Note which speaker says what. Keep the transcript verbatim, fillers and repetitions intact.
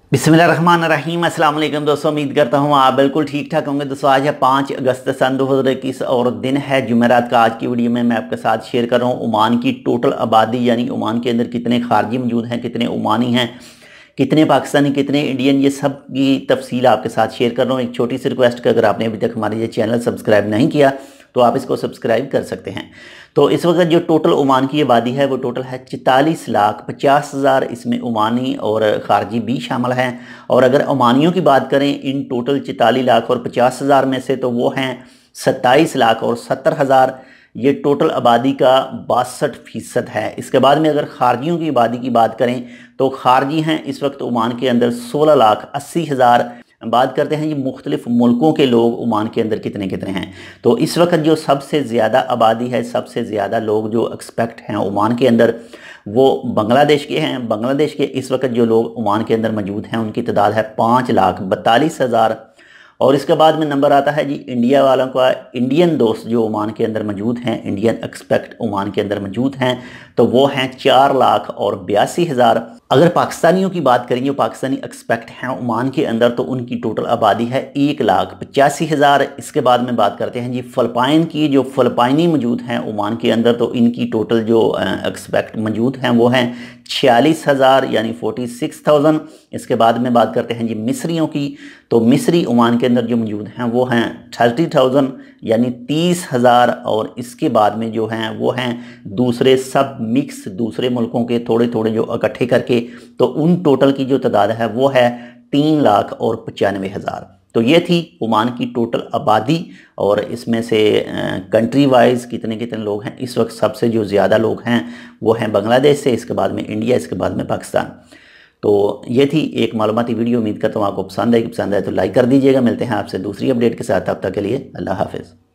Speaker 1: बिस्मिल्लाहिर्रहमानिर्रहीम। अस्सलाम वालेकुम दोस्तों, उम्मीद करता हूँ आप बिल्कुल ठीक ठाक होंगे। दोस्तों आज है पाँच अगस्त सन दो हज़ार इक्कीस और दिन है जुमेरात का। आज की वीडियो में मैं आपके साथ शेयर कर रहा हूँ ओमान की टोटल आबादी, यानी ओमान के अंदर कितने खारजी मौजूद हैं, कितने ओमानी हैं, कितने पाकिस्तानी, कितने इंडियन, ये सब की तफसील आपके साथ शेयर कर रहा हूँ। एक छोटी सी रिक्वेस्ट कि अगर आपने अभी तक हमारे ये चैनल सब्सक्राइब नहीं किया तो आप इसको सब्सक्राइब कर सकते हैं। तो इस वक्त जो टोटल ओमान की आबादी है वो टोटल है चौतालीस लाख पचास हज़ार। इसमें ओमानी और खारजी भी शामिल हैं। और अगर ओमानियों की बात करें इन टोटल चौतालीस लाख और पचास हज़ार में से, तो वो हैं सत्ताईस लाख और सत्तर हज़ार। ये टोटल आबादी का बासठ फ़ीसद है। इसके बाद में अगर खारजियों की आबादी की बात करें तो खारजी हैं इस वक्त ओमान के अंदर सोलह लाख अस्सी हज़ार। बात करते हैं ये मुख्तलिफ मुल्कों के लोग ओमान के अंदर कितने कितने हैं। तो इस वक्त जो सबसे ज़्यादा आबादी है, सबसे ज़्यादा लोग जो एक्सपेक्ट हैं ओमान के अंदर, वो बांग्लादेश के हैं। बांग्लादेश के इस वक्त जो लोग ओमान के अंदर मौजूद हैं उनकी तादाद है पाँच लाख बतालीस हज़ार। और इसके बाद में नंबर आता है जी इंडिया वालों का। इंडियन दोस्त जो ओमान के अंदर मौजूद हैं, इंडियन एक्सपेक्ट ओमान के अंदर मौजूद हैं, तो वो हैं चार लाख और बयासी हज़ार। अगर पाकिस्तानियों की बात करें, जो पाकिस्तानी एक्सपेक्ट हैं ओमान के अंदर, तो उनकी टोटल आबादी है एक लाख पचासी हज़ार। इसके बाद में बात करते हैं जी फ़िलिपाइन की। जो फ़िलिपाइनी मौजूद हैं ओमान के अंदर, तो इनकी टोटल जो एक्सपेक्ट मौजूद हैं वो हैं छियालीस हज़ार यानी फोर्टी सिक्स थाउजेंड। इसके बाद में बात करते हैं जी मिस्रियों की। तो मिस्री ओमान के अंदर जो मौजूद हैं वो हैं थर्टी थाउजेंड यानी तीस हज़ार। और इसके बाद में जो हैं वो हैं दूसरे सब मिक्स दूसरे मुल्कों के थोड़े थोड़े जो इकट्ठे करके, तो उन टोटल की जो तादाद है वो है तीन लाख और पचानवे हज़ार। तो ये थी ओमान की टोटल आबादी। और इसमें से कंट्री वाइज कितने कितने लोग हैं। इस वक्त सबसे जो ज़्यादा लोग हैं वो हैं बांग्लादेश से, इसके बाद में इंडिया, इसके बाद में पाकिस्तान। तो ये थी एक मालूमाती वीडियो। उम्मीद करता हूँ आपको पसंद आएगी। पसंद आए तो लाइक कर दीजिएगा। मिलते हैं आपसे दूसरी अपडेट के साथ, तब तक के लिए अल्लाह हाफिज़।